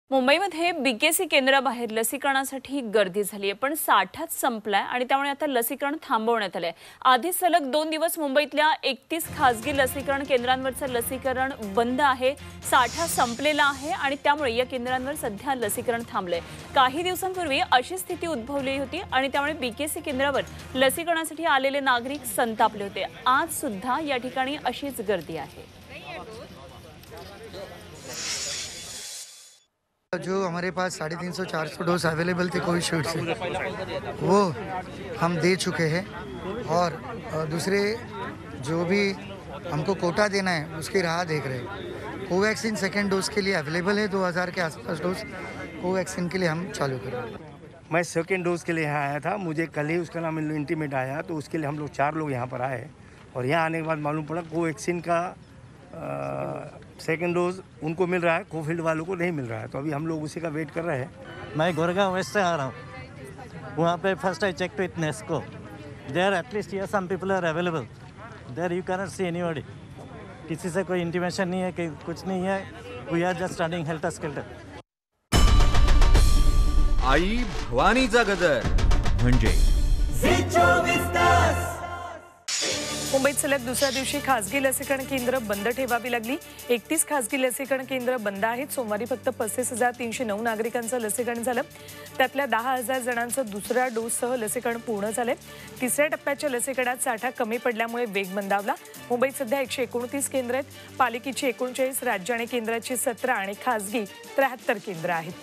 मुंबईमध्ये बीकेसी केंद्राबाहेर लसीकरणासाठी गर्दी झाली आहे, पण साठाच संपलाय आणि त्यामुळे आता लसीकरण थांबवण्यात आलंय। आधी सलग 2 दिवस मुंबईतल्या 31 खासगी लसीकरण केंद्रांवरचं लसीकरण बंद आहे। साठा संपलेला आहे आणि त्यामुळे या केंद्रांवर सध्या लसीकरण थांबलंय। काही दिवसांपूर्वी अशी स्थिती उद्भवली होती आणि त्यामुळे बीकेसी केंद्रावर लसीकरणासाठी आलेले नागरिक संतापले होते। आज सुद्धा या ठिकाणी अशीच गर्दी आहे। जो हमारे पास 350-400 डोज अवेलेबल थे कोविशील्ड से, वो हम दे चुके हैं और दूसरे जो भी हमको कोटा देना है उसकी राह देख रहे हैं। कोवैक्सीन सेकेंड डोज के लिए अवेलेबल है, 2000 के आसपास डोज कोवैक्सीन के लिए हम चालू कर रहे हैं। मैं सेकेंड डोज के लिए यहाँ आया था, मुझे कल ही उसका नाम इंटीमेट आया, तो उसके लिए हम लोग 4 लोग यहाँ पर आए और यहाँ आने के बाद मालूम पड़ा कोवैक्सीन का सेकेंड डोज उनको मिल रहा है, कोविड वालों को नहीं मिल रहा है, तो अभी हम लोग उसी का वेट कर रहे हैं। मैं गोरेगांव वेस्ट से आ रहा हूँ। वहाँ पे first I check with Nesco, there at least here some people are available, there you cannot see anybody. किसी से कोई इंटीमेशन नहीं है कि कुछ नहीं है, we are just running helter skelter. आई भवानीचा गजर म्हणजे मुंबईत सलग दुसऱ्या दिवशी खासगी लसीकरण केंद्र बंद ठेवावी लागली। 31 खासगी लसीकरण केंद्र बंद आहेत। सोमवारी फक्त 35,309 नागरिकांचं लसीकरण झालं। त्यातल्या 10,000 जणांचं दुसऱ्या डोससह लसीकरण पूर्ण झालंय। तिसऱ्या टप्प्याच्या लसीकरणात साठा कमी पडल्यामुळे वेग मंदावला। मुंबईत सध्या 129 केंद्र आहेत। पालिकेची 39, राज्य आणि केंद्राची 17 आणि खासगी 73 केंद्र आहेत।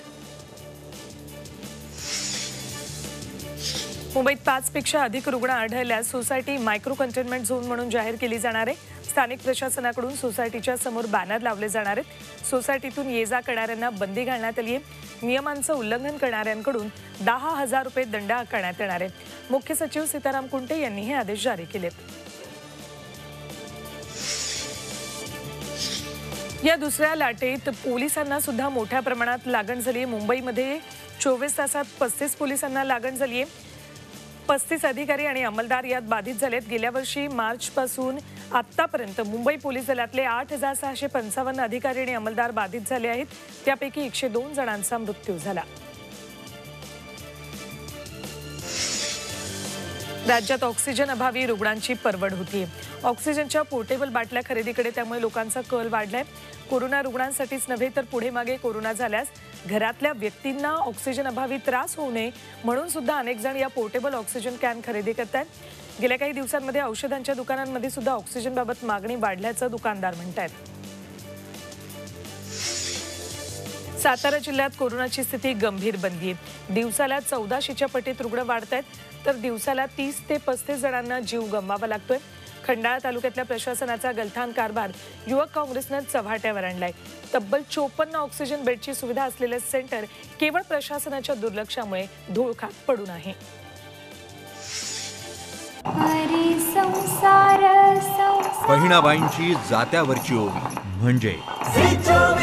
मुंबईत 5 पेक्षा अधिक रुग्ण आढळल्यास सोसायटी मायक्रो कंटेनमेंट झोन म्हणून जाहीर केली जाणार आहे। स्थानिक प्रशासनाकडून सोसायटीच्या समोर बॅनर लावले जाणार आहेत। सोसायटीतून ये जा करणाऱ्यांना बंदी घालण्यात आली आहे। नियमांचं उल्लंघन करणाऱ्यांकडून 10,000 रुपये दंड आकारण्यात येणार आहे। मुख्य सचिव सीताराम कुंटे यांनी हे आदेश जारी केले। या दुसऱ्या लाटेत पोलिसांना सुद्धा मोठ्या प्रमाणात लागण झाली आहे। मुंबईमध्ये 24 तासात 35 पोलिसांना लागण झाली आहे। 35 अधिकारी आणि अंमलदार यात बाधित झालेत। गेल्या वर्षी मार्च पासून आतापर्यंत मुंबई पोलीस दलातले 8,655 अधिकारी आणि अंमलदार बाधित झाले आहेत। त्यापैकी 102 जणांचा मृत्यू झाला। राज्यात ऑक्सिजन अभावी रुग्णांची परवड होतीये। ऑक्सिजनच्या पोर्टेबल बाटल्या खरेदीकडे त्यामुळे लोकांचा कल वाढलाय। कोरोना रुग्णांसाठीच नव्हे तर पुढे मागे कोरोना झाल्यास घरातल्या व्यक्तींना ऑक्सिजन अभावी त्रास होऊ नये म्हणून सुद्धा अनेक जण या पोर्टेबल ऑक्सिजन कॅन खरेदी करतात। गेल्या काही दिवसांमध्ये औषधांच्या दुकानांमध्ये सुद्धा ऑक्सिजनबाबत मागणी वाढल्याचं दुकानदार म्हणतात। सातारा जिल्ह्यात कोरोनाची स्थिती गंभीर बनली आहे। दिवसाला 1400च्या पटीत रुग्ण वाढत आहेत, तर दिवसाला 30 ते 35 जणांना जीव गमवावा लागतोय। खंडाळा तालुक्यातल्या प्रशासनाचा गलथान कारभार युवक काँग्रेसनं चव्हाट्यावर आणलाय। तब्बल 54 ऑक्सिजन बेडची सुविधा असलेले सेंटर केवळ प्रशासनाच्या दुर्लक्षामुळे धूळ खात पडून आहे। बहिणाबाईंची जात्यावरची ओवी म्हणजे